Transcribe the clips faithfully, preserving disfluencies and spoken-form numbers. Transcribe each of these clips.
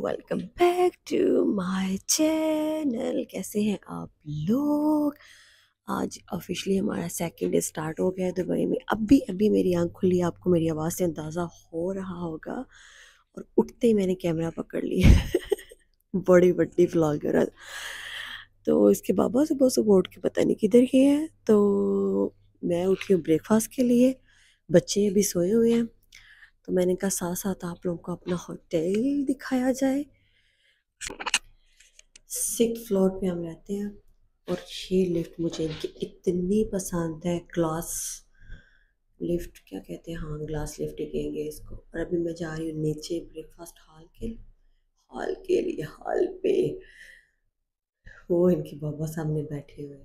Welcome back to my channel. कैसे हैं आप लोग? आज ऑफिशियली हमारा सेकंड डे स्टार्ट हो गया है दुबई में। अभी अभी मेरी आंख खुली, आपको मेरी आवाज़ से अंदाज़ा हो रहा होगा। और उठते ही मैंने कैमरा पकड़ लिया। बड़ी बड़ी व्लॉगर। तो इसके बाबा सुबह सुबह उठ के पता नहीं किधर गए हैं। तो मैं उठी हूँ ब्रेकफास्ट के लिए, बच्चे अभी सोए हुए हैं। तो मैंने कहा साथ साथ आप लोगों को अपना होटल दिखाया जाए। सिक्स फ्लोर पे हम रहते हैं और ये लिफ्ट मुझे इनकी इतनी पसंद है। ग्लास लिफ्ट क्या कहते हैं, हाँ ग्लास लिफ्ट ही कहेंगे इसको। और अभी मैं जा रही हूँ नीचे ब्रेकफास्ट हॉल के हॉल के लिए हॉल पे। वो इनके बाबा सामने बैठे हुए हैं।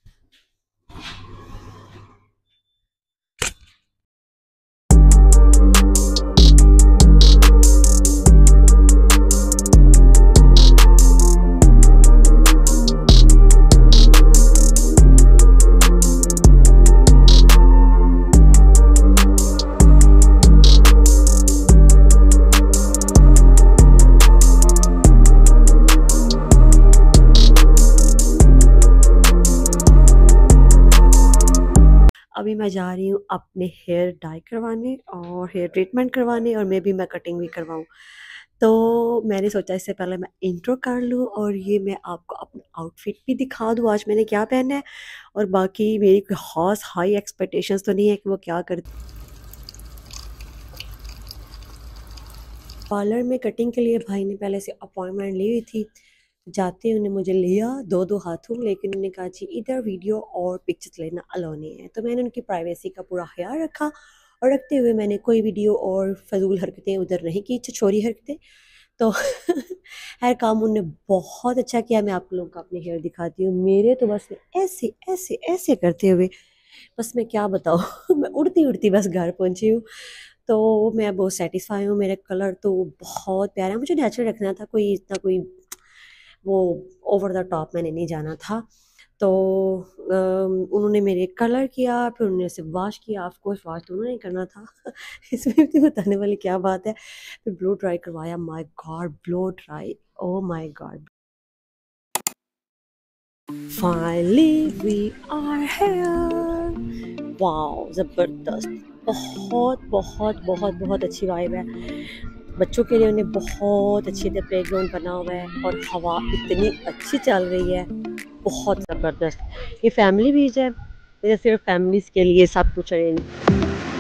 अभी मैं जा रही हूँ अपने हेयर डाई करवाने और हेयर ट्रीटमेंट करवाने, और मे भी मैं कटिंग भी करवाऊँ। तो मैंने सोचा इससे पहले मैं इंट्रो कर लूँ और ये मैं आपको अपना आउटफिट भी दिखा दूँ आज मैंने क्या पहना है। और बाकी मेरी कोई खास हाई एक्सपेक्टेशंस तो नहीं है कि वो क्या कर। पार्लर में कटिंग के लिए भाई ने पहले से अपॉइंटमेंट ली हुई थी। जाते ही उन्हें मुझे लिया दो दो हाथों, लेकिन उन्होंने कहा जी इधर वीडियो और पिक्चर्स लेना अलाउ नहीं है। तो मैंने उनकी प्राइवेसी का पूरा ख्याल रखा और रखते हुए मैंने कोई वीडियो और फजूल हरकतें उधर नहीं की, छोरी हरकतें। तो हर काम उनने बहुत अच्छा किया। मैं आप लोगों को अपने हेयर दिखाती हूँ। मेरे तो बस ऐसे ऐसे ऐसे करते हुए बस मैं क्या बताऊँ मैं उड़ती उड़ती बस घर पहुँची हूँ। तो मैं बहुत सेटिस्फाई हूँ। मेरा कलर तो बहुत प्यारा है। मुझे नेचुरल रखना था, कोई इतना कोई वो ओवर द टॉप मैंने नहीं जाना था। तो अम, उन्होंने मेरे कलर किया, फिर उन्होंने सिर्फ वॉश किया। ऑफ कोर्स वॉश तो उन्होंने करना था। इसमें भी बताने वाली क्या बात है। फिर ब्लो ड्राई करवाया। My God blow dry, oh my God. Finally we are here. Wow जबरदस्त, बहुत बहुत बहुत बहुत अच्छी वाइब है। बच्चों के लिए उन्हें बहुत अच्छी तरह प्ले ग्राउंड बना हुआ है और हवा इतनी अच्छी चल रही है, बहुत ज़बरदस्त। ये फैमिली बीच है, ये सिर्फ फैमिलीज़ के लिए सब कुछ अरेंज।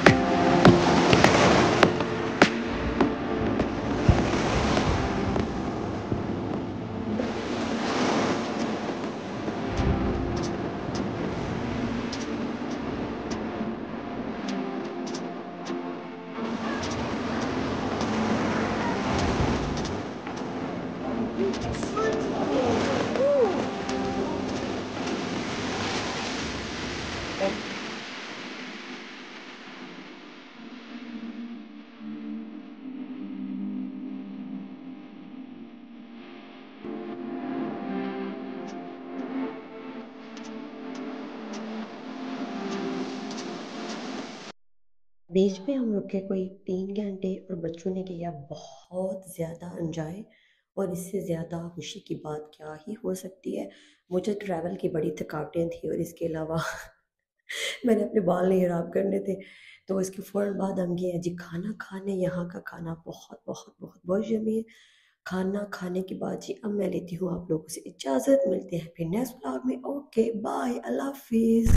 बीच में हम रुके कोई तीन घंटे और बच्चों ने किया बहुत ज़्यादा एंजॉय। और इससे ज़्यादा खुशी की बात क्या ही हो सकती है। मुझे ट्रैवल की बड़ी थकावटें थी और इसके अलावा मैंने अपने बाल नहीं खराब करने थे। तो इसके फ़ौरन बाद हम गए जी खाना खाने। यहाँ का खाना बहुत बहुत बहुत बहुत यम्मी है। खाना खाने के बाद जी अब मैं लेती हूँ आप लोगों से इजाज़त। मिलते हैं फिर नेक्स्ट व्लॉग में। ओके बाय, अल्लाह हाफिज़।